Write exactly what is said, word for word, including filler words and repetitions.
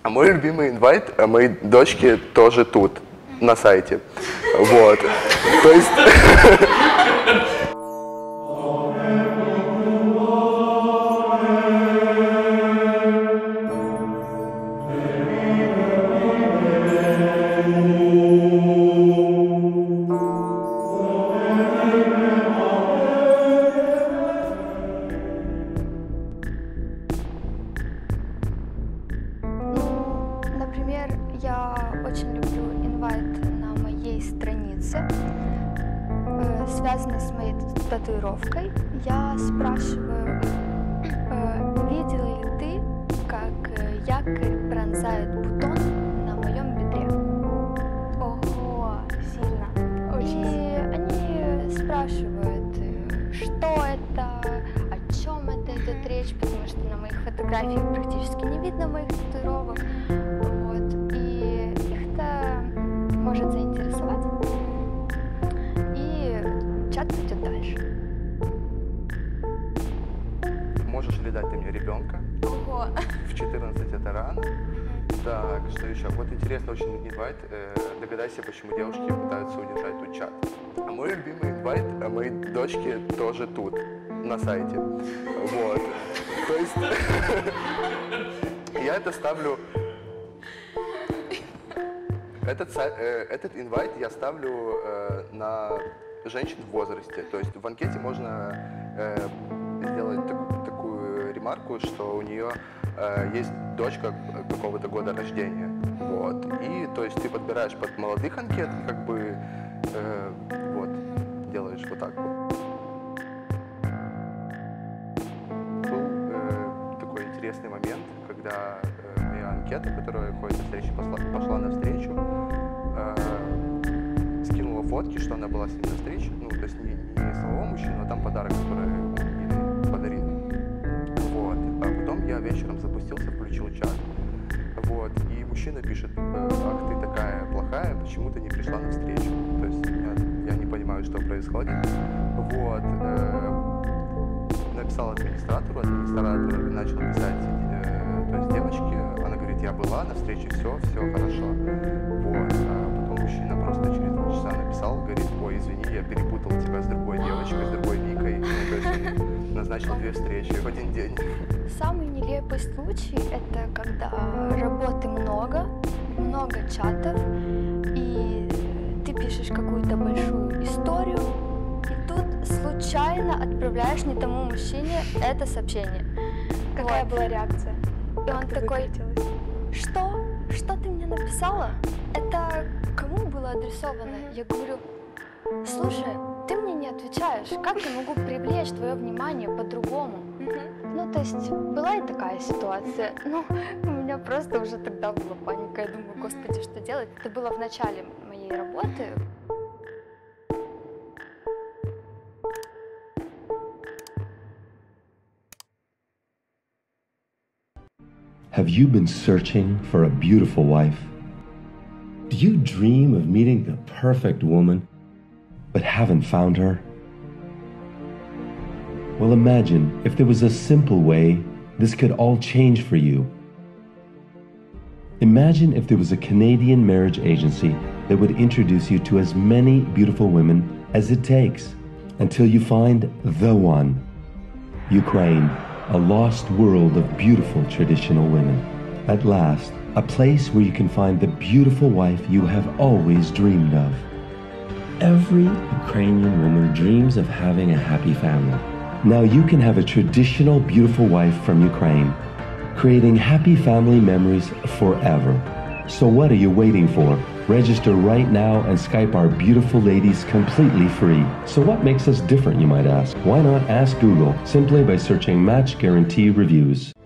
А мой любимый инвайт, а моей дочке тоже тут, на сайте. Вот. То есть... Например, я очень люблю инвайт на моей странице, э, связанный с моей татуировкой. Я спрашиваю, э, видел ли ты, как э, якорь пронзает бутон на моем бедре? Ого, сильно, очень И сильно. они спрашивают, э, что это, о чем это идет речь, потому что на моих фотографиях практически не видно моих татуировок. Вот. И их-то может заинтересовать. И чат идет дальше. Можешь ли дать ты мне ребенка? Ого. В четырнадцать это рано. Так, что еще? Вот интересно очень инвайт. Э, догадайся, почему девушки пытаются удержать тут чат. А мой любимый инвайт, а моей дочке тоже тут, на сайте. Вот. То есть я это ставлю... Этот, са- э, этот инвайт я ставлю э, на женщин в возрасте. То есть в анкете можно э, сделать таку- такую ремарку, что у нее э, есть дочка какого-то года рождения. Вот. И то есть ты подбираешь под молодых анкет, и как бы э, вот, делаешь вот так вот. Был э, такой интересный момент, когда э, моя анкета, которая ходит на встречу, пошла, пошла на встречу, э, скинула фотки, что она была с ним на встрече, ну, то есть не, не самого мужчину, а там подарок, который он ей подарил. Вот. А потом я вечером запустился, включил чат, вот, и мужчина пишет: ах, ты такая плохая, почему ты не пришла на встречу? То есть я, я не понимаю, что происходит. Вот. Э, написал администратору, администратор начал писать, э, то есть девочке, она говорит: я была на встрече, все, все хорошо. Вот. А потом мужчина просто через два часа написал, говорит: ой, извини, я перепутал тебя с другой девочкой, с другой Викой. Ну, то есть он назначил две встречи в один день. Самый нелепый случай – это когда работы много, много чатов, и ты пишешь какую-то большую историю, и тут случайно отправляешь не тому мужчине это сообщение. Какая Вот. была реакция? И он Ты такой: выкрутилась? что? Что ты мне написала? Это кому было адресовано? Я говорю: слушай, ты мне не отвечаешь, как я могу привлечь твое внимание по-другому? Ну, то есть, была и такая ситуация. Ну, у меня просто уже тогда была паника. Я думаю: господи, что делать? Это было в начале моей работы. Have you been searching for a beautiful wife? Do you dream of meeting the perfect woman, but haven't found her? Well, imagine if there was a simple way this could all change for you. Imagine if there was a Canadian marriage agency that would introduce you to as many beautiful women as it takes until you find the one. Ukraine, a lost world of beautiful traditional women. At last, a place where you can find the beautiful wife you have always dreamed of. Every Ukrainian woman dreams of having a happy family. Now you can have a traditional beautiful wife from Ukraine, creating happy family memories forever. So what are you waiting for? Register right now and Skype our beautiful ladies completely free. So what makes us different, you might ask? Why not ask Google simply by searching Match Guarantee Reviews?